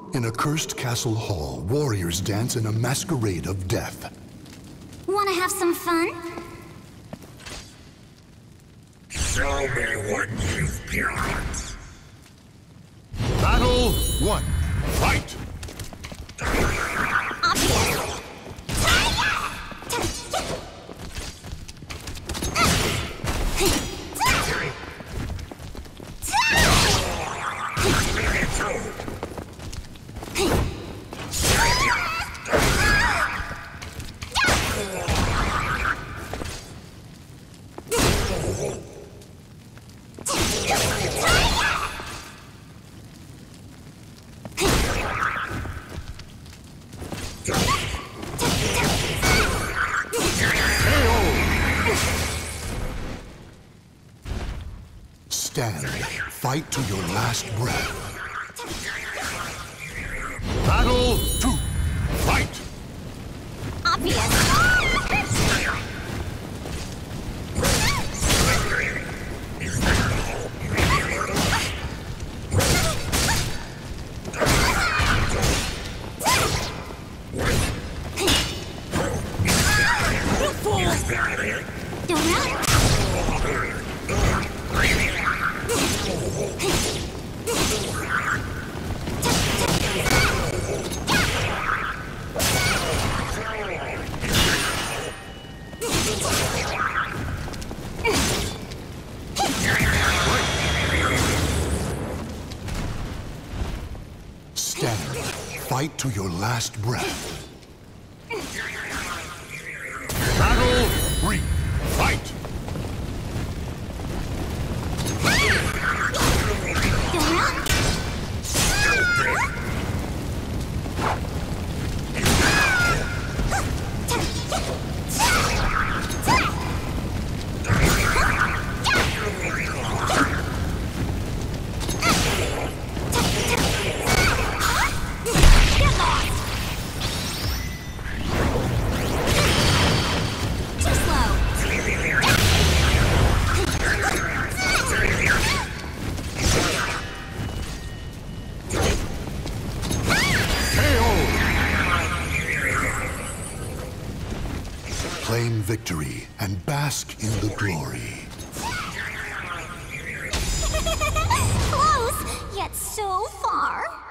In a cursed castle hall, warriors dance in a masquerade of death. Wanna have some fun? Show me what you've got. Battle 1. Fight! Stand. Fight to your last breath. Battle 2. Fight! Obvious. Stand. Fight to your last breath. Battle 3. Fight! Claim victory and bask in the glory. Close, yet so far.